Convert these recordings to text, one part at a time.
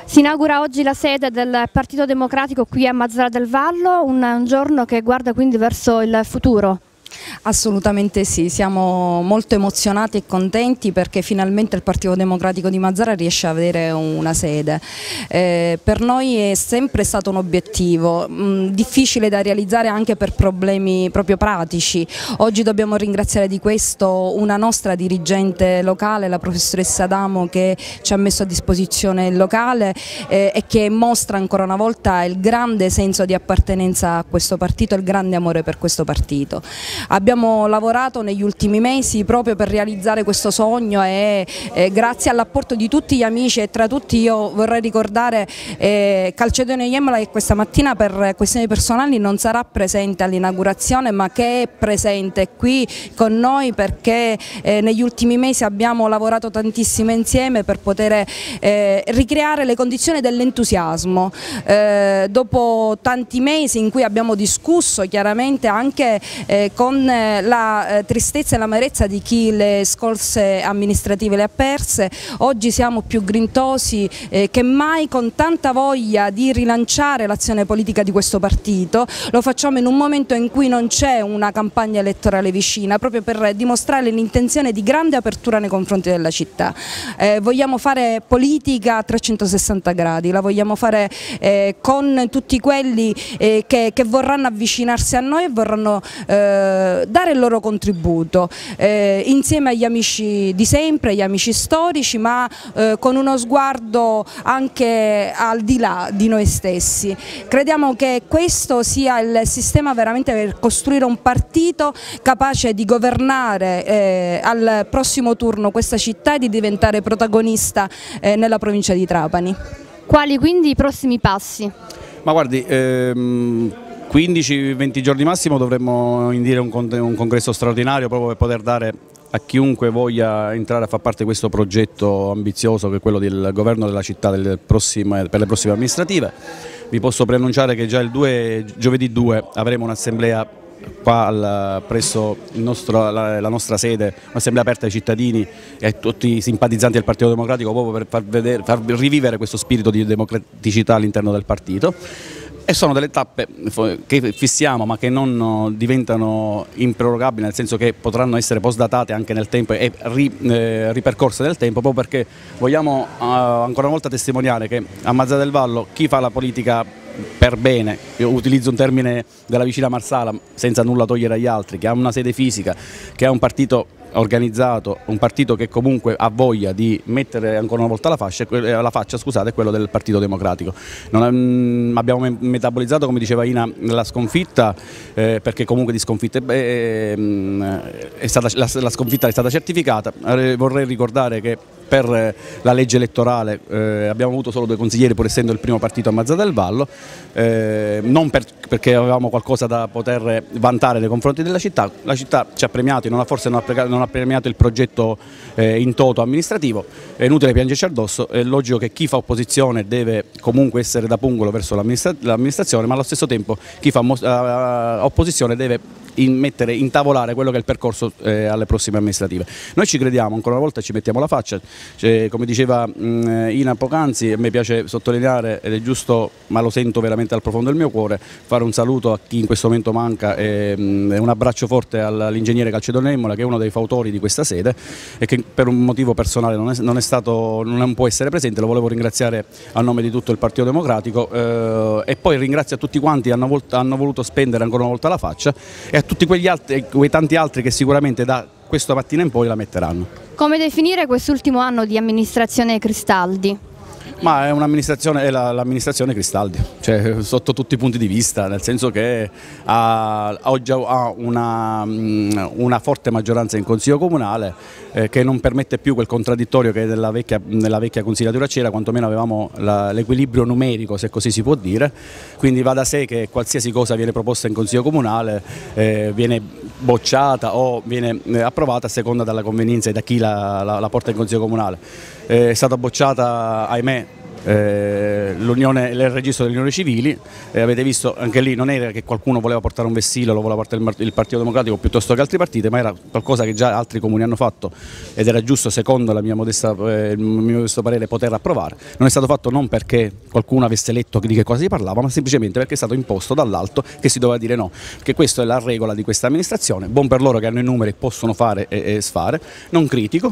Si inaugura oggi la sede del Partito Democratico qui a Mazara del Vallo, un giorno che guarda quindi verso il futuro. Assolutamente sì, siamo molto emozionati e contenti perché finalmente il Partito Democratico di Mazara riesce a avere una sede. Per noi è sempre stato un obiettivo, difficile da realizzare anche per problemi proprio pratici. Oggi dobbiamo ringraziare di questo una nostra dirigente locale, la professoressa Adamo, che ci ha messo a disposizione il locale e che mostra ancora una volta il grande senso di appartenenza a questo partito e il grande amore per questo partito. Abbiamo lavorato negli ultimi mesi proprio per realizzare questo sogno e grazie all'apporto di tutti gli amici, e tra tutti io vorrei ricordare Calcedonio Iemola, che questa mattina per questioni personali non sarà presente all'inaugurazione, ma che è presente qui con noi perché negli ultimi mesi abbiamo lavorato tantissimo insieme per poter ricreare le condizioni dell'entusiasmo. Dopo tanti mesi in cui abbiamo discusso chiaramente anche con la tristezza e l'amarezza di chi le scorse amministrative le ha perse, oggi siamo più grintosi che mai, con tanta voglia di rilanciare l'azione politica di questo partito. Lo facciamo in un momento in cui non c'è una campagna elettorale vicina, proprio per dimostrare l'intenzione di grande apertura nei confronti della città. Vogliamo fare politica a 360 gradi, la vogliamo fare con tutti quelli che vorranno avvicinarsi a noi e vorranno dare il loro contributo insieme agli amici di sempre, agli amici storici, ma con uno sguardo anche al di là di noi stessi. Crediamo che questo sia il sistema veramente per costruire un partito capace di governare al prossimo turno questa città e di diventare protagonista nella provincia di Trapani. Quali quindi i prossimi passi? Ma guardi, 15-20 giorni massimo dovremmo indire un congresso straordinario proprio per poter dare a chiunque voglia entrare a far parte di questo progetto ambizioso che è quello del governo della città per le prossime amministrative. Vi posso preannunciare che già giovedì 2 avremo un'assemblea qua presso la nostra sede, un'assemblea aperta ai cittadini e a tutti i simpatizzanti del Partito Democratico proprio per far rivivere questo spirito di democraticità all'interno del partito. E sono delle tappe che fissiamo ma che non diventano improrogabili, nel senso che potranno essere postdatate anche nel tempo e ripercorse nel tempo, proprio perché vogliamo ancora una volta testimoniare che a Mazara del Vallo chi fa la politica per bene, io utilizzo un termine della vicina Marsala senza nulla togliere agli altri, che ha una sede fisica, che ha un partito organizzato, un partito che comunque ha voglia di mettere ancora una volta la faccia, è quello del Partito Democratico. Abbiamo metabolizzato, come diceva Ina, la sconfitta, perché comunque di sconfitte la sconfitta è stata certificata. Vorrei ricordare che per la legge elettorale abbiamo avuto solo 2 consiglieri, pur essendo il primo partito a Mazara del Vallo, non perché avevamo qualcosa da poter vantare nei confronti della città. La città ci ha premiato, forse non ha premiato il progetto in toto amministrativo. È inutile piangerci addosso, è logico che chi fa opposizione deve comunque essere da pungolo verso l'amministrazione, ma allo stesso tempo chi fa opposizione deve intavolare quello che è il percorso alle prossime amministrative. Noi ci crediamo, ancora una volta ci mettiamo la faccia, come diceva Ina poc'anzi, a me piace sottolineare, ed è giusto, ma lo sento veramente dal profondo del mio cuore, fare un saluto a chi in questo momento manca e un abbraccio forte all'ingegnere Calcedonio Iemola, che è uno dei fautori di questa sede e che per un motivo personale non può essere presente. Lo volevo ringraziare a nome di tutto il Partito Democratico e poi ringrazio a tutti quanti che hanno voluto spendere ancora una volta la faccia e a tutti quei tanti altri che sicuramente da questa mattina in poi la metteranno. Come definire quest'ultimo anno di amministrazione Cristaldi? Ma è l'amministrazione Cristaldi, cioè, sotto tutti i punti di vista, nel senso che oggi ha una forte maggioranza in Consiglio Comunale che non permette più quel contraddittorio che nella vecchia consigliatura c'era, quantomeno avevamo l'equilibrio numerico, se così si può dire, quindi va da sé che qualsiasi cosa viene proposta in Consiglio Comunale viene bocciata o viene approvata a seconda della convenienza e da chi la porta in Consiglio Comunale. È stata bocciata, ahimè, il registro delle unioni civili, avete visto anche lì non era che qualcuno voleva portare un vessillo, lo voleva portare il Partito Democratico piuttosto che altri partiti, ma era qualcosa che già altri comuni hanno fatto ed era giusto secondo il mio modesto parere poter approvare. Non è stato fatto non perché qualcuno avesse letto di che cosa si parlava, ma semplicemente perché è stato imposto dall'alto che si doveva dire no, perché questa è la regola di questa amministrazione. Buon per loro che hanno i numeri, possono fare e sfare, non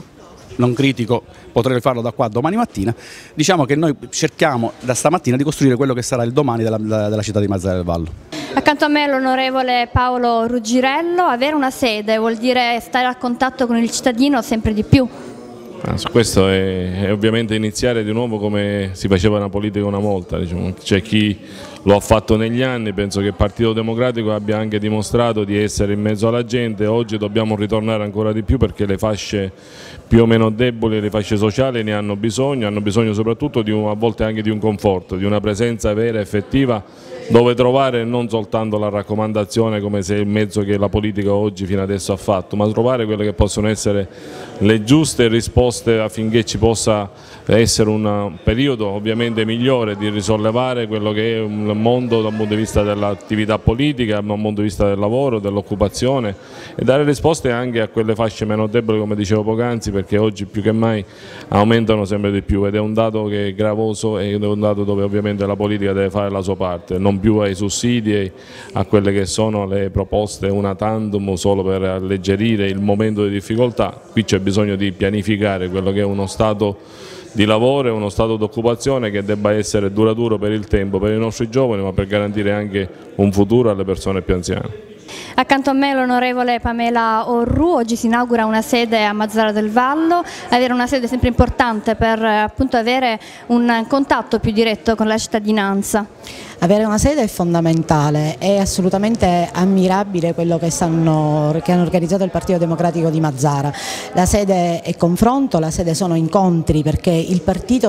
critico, potrei farlo da qua domani mattina. Diciamo che noi cerchiamo da stamattina di costruire quello che sarà il domani della città di Mazara del Vallo. Accanto a me l'onorevole Paolo Ruggirello. Avere una sede vuol dire stare a contatto con il cittadino sempre di più. Su questo è ovviamente iniziare di nuovo come si faceva nella politica una volta, diciamo. C'è chi lo ha fatto negli anni, penso che il Partito Democratico abbia anche dimostrato di essere in mezzo alla gente. Oggi dobbiamo ritornare ancora di più perché le fasce più o meno deboli, le fasce sociali ne hanno bisogno soprattutto a volte anche di un conforto, di una presenza vera e effettiva dove trovare non soltanto la raccomandazione come se il mezzo che la politica oggi fino adesso ha fatto, ma trovare quelle che possono essere le giuste risposte affinché ci possa essere un periodo ovviamente migliore di risollevare quello che è un mondo dal punto di vista dell'attività politica, dal punto di vista del lavoro, dell'occupazione e dare risposte anche a quelle fasce meno deboli come dicevo poc'anzi, perché oggi più che mai aumentano sempre di più ed è un dato che è gravoso e è un dato dove ovviamente la politica deve fare la sua parte, non più ai sussidi, a quelle che sono le proposte una tantum solo per alleggerire il momento di difficoltà. Qui c'è bisogno di pianificare quello che è uno stato di lavoro e uno stato d'occupazione che debba essere duraturo per il tempo, per i nostri giovani, ma per garantire anche un futuro alle persone più anziane. Accanto a me l'onorevole Pamela Orru. Oggi si inaugura una sede a Mazara del Vallo. Avere una sede è sempre importante per appunto avere un contatto più diretto con la cittadinanza. Avere una sede è fondamentale, è assolutamente ammirabile quello che hanno organizzato il Partito Democratico di Mazara. La sede è confronto, la sede sono incontri, perché il partito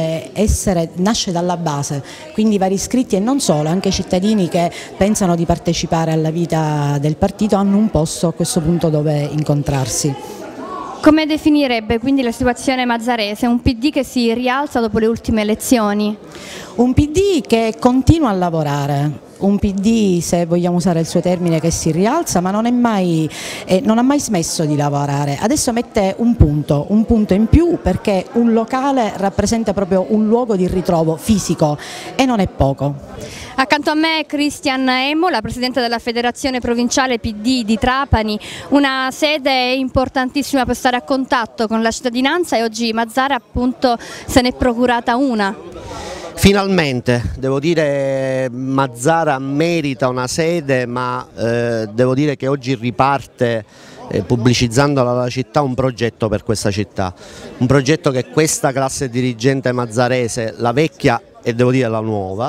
nasce dalla base, quindi vari iscritti e non solo, anche i cittadini che pensano di partecipare alla vita del partito hanno un posto a questo punto dove incontrarsi. Come definirebbe quindi la situazione mazzarese? Un PD che si rialza dopo le ultime elezioni? Un PD che continua a lavorare, un PD, se vogliamo usare il suo termine, che si rialza ma non ha mai smesso di lavorare. Adesso mette un punto in più, perché un locale rappresenta proprio un luogo di ritrovo fisico e non è poco. Accanto a me Cristian Emo, la Presidente della Federazione Provinciale PD di Trapani, una sede importantissima per stare a contatto con la cittadinanza e oggi Mazara appunto se n'è procurata una. Finalmente, devo dire, Mazara merita una sede, ma devo dire che oggi riparte pubblicizzando alla città un progetto per questa città, un progetto che questa classe dirigente mazzarese, la vecchia e devo dire la nuova,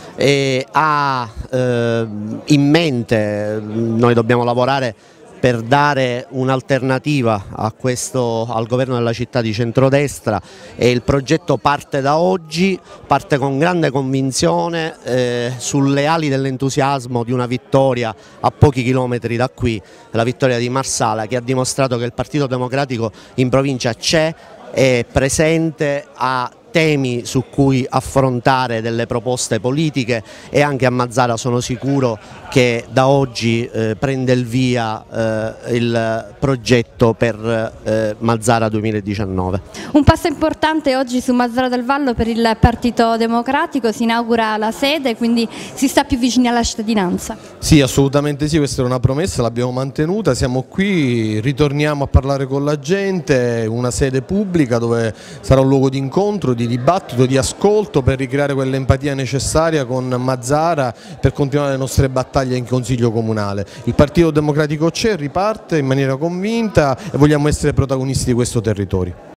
ha in mente. Noi dobbiamo lavorare per dare un'alternativa al governo della città di centrodestra e il progetto parte da oggi, parte con grande convinzione sulle ali dell'entusiasmo di una vittoria a pochi chilometri da qui, la vittoria di Marsala, che ha dimostrato che il Partito Democratico in provincia c'è, è presente, ha temi su cui affrontare delle proposte politiche e anche a Mazara sono sicuro che da oggi prende il via il progetto per Mazara 2019. Un passo importante oggi su Mazara del Vallo per il Partito Democratico, si inaugura la sede, quindi si sta più vicini alla cittadinanza. Sì, assolutamente sì, questa era una promessa, l'abbiamo mantenuta, siamo qui, ritorniamo a parlare con la gente, una sede pubblica dove sarà un luogo di incontro, di dibattito, di ascolto per ricreare quell'empatia necessaria con Mazara per continuare le nostre battaglie in Consiglio Comunale. Il Partito Democratico c'è, riparte in maniera convinta e vogliamo essere protagonisti di questo territorio.